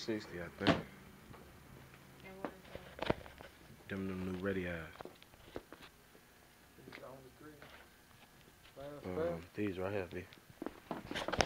$60, I think. And what is that? Them new ready eyes. These only three. Last pack. These right here, B.